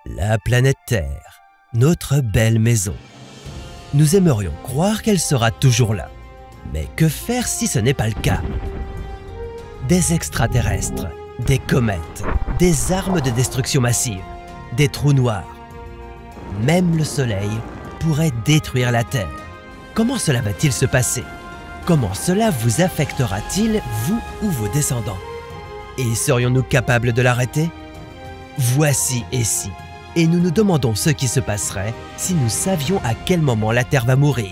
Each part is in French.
La planète Terre, notre belle maison. Nous aimerions croire qu'elle sera toujours là. Mais que faire si ce n'est pas le cas? Des extraterrestres, des comètes, des armes de destruction massive, des trous noirs. Même le Soleil pourrait détruire la Terre. Comment cela va-t-il se passer? Comment cela vous affectera-t-il, vous ou vos descendants? Et serions-nous capables de l'arrêter? Voici et si. Et nous nous demandons ce qui se passerait si nous savions à quel moment la Terre va mourir.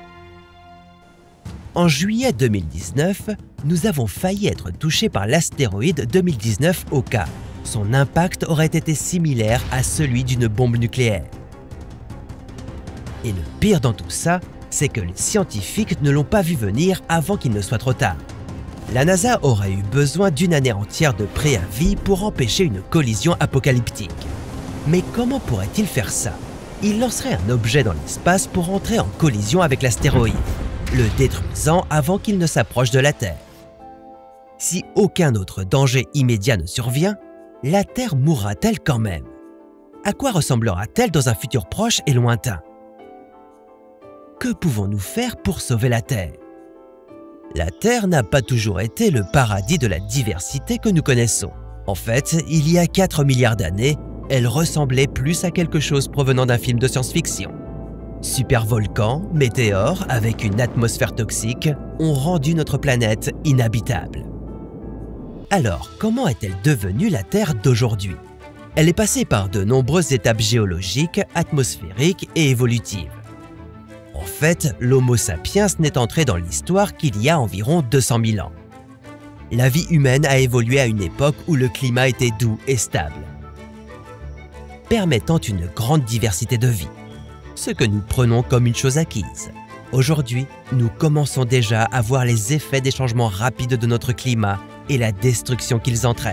En juillet 2019, nous avons failli être touchés par l'astéroïde 2019 Oka. Son impact aurait été similaire à celui d'une bombe nucléaire. Et le pire dans tout ça, c'est que les scientifiques ne l'ont pas vu venir avant qu'il ne soit trop tard. La NASA aurait eu besoin d'une année entière de préavis pour empêcher une collision apocalyptique. Mais comment pourrait-il faire ça? Il lancerait un objet dans l'espace pour entrer en collision avec l'astéroïde, le détruisant avant qu'il ne s'approche de la Terre. Si aucun autre danger immédiat ne survient, la Terre mourra-t-elle quand même? À quoi ressemblera-t-elle dans un futur proche et lointain? Que pouvons-nous faire pour sauver la Terre? La Terre n'a pas toujours été le paradis de la diversité que nous connaissons. En fait, il y a 4 milliards d'années, elle ressemblait plus à quelque chose provenant d'un film de science-fiction. Supervolcans, météores avec une atmosphère toxique ont rendu notre planète inhabitable. Alors, comment est-elle devenue la Terre d'aujourd'hui? Elle est passée par de nombreuses étapes géologiques, atmosphériques et évolutives. En fait, l'Homo sapiens n'est entré dans l'histoire qu'il y a environ 200 000 ans. La vie humaine a évolué à une époque où le climat était doux et stable, permettant une grande diversité de vie, ce que nous prenons comme une chose acquise. Aujourd'hui, nous commençons déjà à voir les effets des changements rapides de notre climat et la destruction qu'ils entraînent.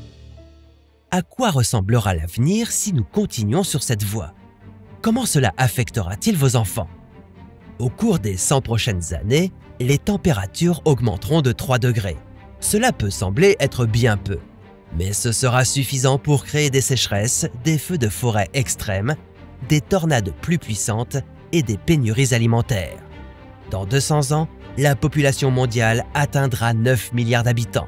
À quoi ressemblera l'avenir si nous continuons sur cette voie? Comment cela affectera-t-il vos enfants? Au cours des 100 prochaines années, les températures augmenteront de 3 degrés. Cela peut sembler être bien peu, mais ce sera suffisant pour créer des sécheresses, des feux de forêt extrêmes, des tornades plus puissantes et des pénuries alimentaires. Dans 200 ans, la population mondiale atteindra 9 milliards d'habitants.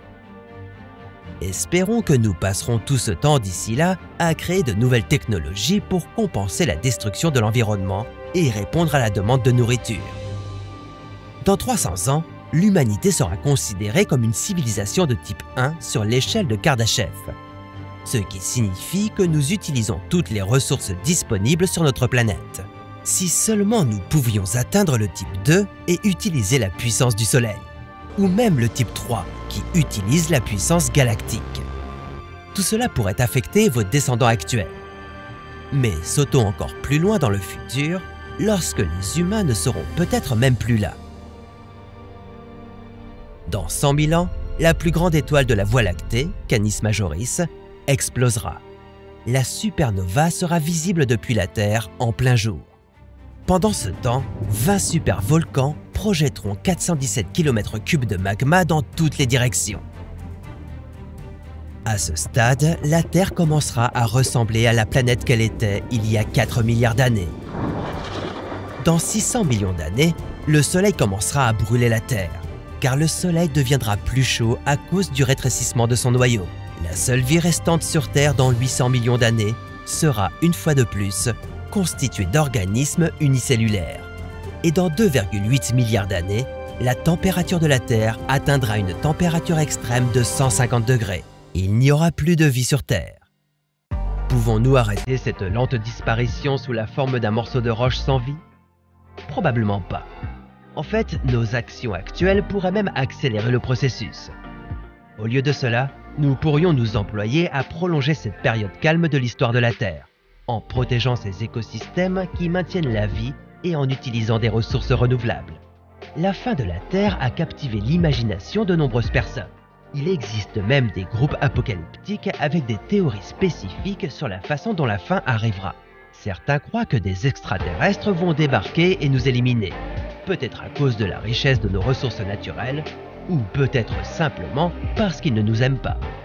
Espérons que nous passerons tout ce temps d'ici là à créer de nouvelles technologies pour compenser la destruction de l'environnement et répondre à la demande de nourriture. Dans 300 ans, l'humanité sera considérée comme une civilisation de type 1 sur l'échelle de Kardashev, ce qui signifie que nous utilisons toutes les ressources disponibles sur notre planète. Si seulement nous pouvions atteindre le type 2 et utiliser la puissance du Soleil, ou même le type 3 qui utilise la puissance galactique. Tout cela pourrait affecter vos descendants actuels. Mais sautons encore plus loin dans le futur, lorsque les humains ne seront peut-être même plus là. Dans 100 000 ans, la plus grande étoile de la Voie lactée, Canis Majoris, explosera. La supernova sera visible depuis la Terre en plein jour. Pendant ce temps, 20 supervolcans projetteront 417 km3 de magma dans toutes les directions. À ce stade, la Terre commencera à ressembler à la planète qu'elle était il y a 4 milliards d'années. Dans 600 millions d'années, le Soleil commencera à brûler la Terre, car le Soleil deviendra plus chaud à cause du rétrécissement de son noyau. La seule vie restante sur Terre dans 800 millions d'années sera, une fois de plus, constituée d'organismes unicellulaires. Et dans 2,8 milliards d'années, la température de la Terre atteindra une température extrême de 150 degrés. Il n'y aura plus de vie sur Terre. Pouvons-nous arrêter cette lente disparition sous la forme d'un morceau de roche sans vie? Probablement pas. En fait, nos actions actuelles pourraient même accélérer le processus. Au lieu de cela, nous pourrions nous employer à prolonger cette période calme de l'histoire de la Terre, en protégeant ces écosystèmes qui maintiennent la vie et en utilisant des ressources renouvelables. La fin de la Terre a captivé l'imagination de nombreuses personnes. Il existe même des groupes apocalyptiques avec des théories spécifiques sur la façon dont la fin arrivera. Certains croient que des extraterrestres vont débarquer et nous éliminer, peut-être à cause de la richesse de nos ressources naturelles, ou peut-être simplement parce qu'ils ne nous aiment pas.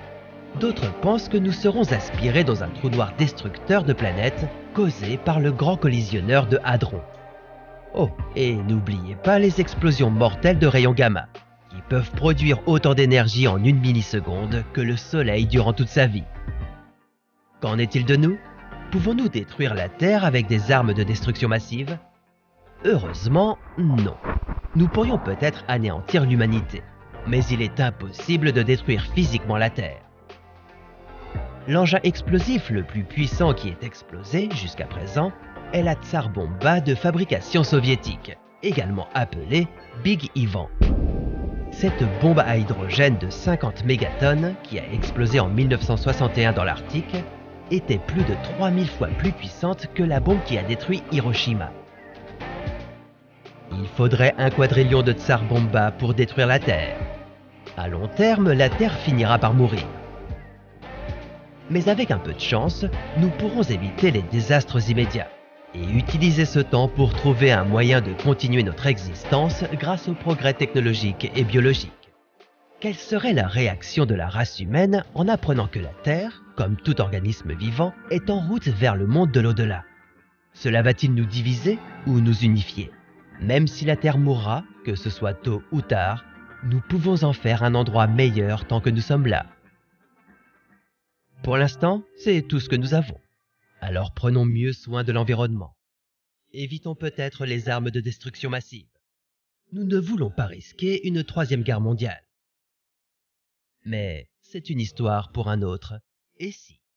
D'autres pensent que nous serons aspirés dans un trou noir destructeur de planètes causé par le grand collisionneur de Hadron. Oh, et n'oubliez pas les explosions mortelles de rayons gamma, qui peuvent produire autant d'énergie en une milliseconde que le Soleil durant toute sa vie. Qu'en est-il de nous? Pouvons-nous détruire la Terre avec des armes de destruction massive? Heureusement, non. Nous pourrions peut-être anéantir l'humanité, mais il est impossible de détruire physiquement la Terre. L'engin explosif le plus puissant qui ait explosé jusqu'à présent est la Tsar Bomba de fabrication soviétique, également appelée Big Ivan. Cette bombe à hydrogène de 50 mégatonnes qui a explosé en 1961 dans l'Arctique était plus de 3000 fois plus puissante que la bombe qui a détruit Hiroshima. Il faudrait un quadrillion de Tsar Bomba pour détruire la Terre. À long terme, la Terre finira par mourir. Mais avec un peu de chance, nous pourrons éviter les désastres immédiats et utiliser ce temps pour trouver un moyen de continuer notre existence grâce aux progrès technologiques et biologiques. Quelle serait la réaction de la race humaine en apprenant que la Terre, comme tout organisme vivant, est en route vers le monde de l'au-delà? Cela va-t-il nous diviser ou nous unifier? Même si la Terre mourra, que ce soit tôt ou tard, nous pouvons en faire un endroit meilleur tant que nous sommes là. Pour l'instant, c'est tout ce que nous avons. Alors prenons mieux soin de l'environnement. Évitons peut-être les armes de destruction massive. Nous ne voulons pas risquer une troisième guerre mondiale. Mais c'est une histoire pour un autre. Et si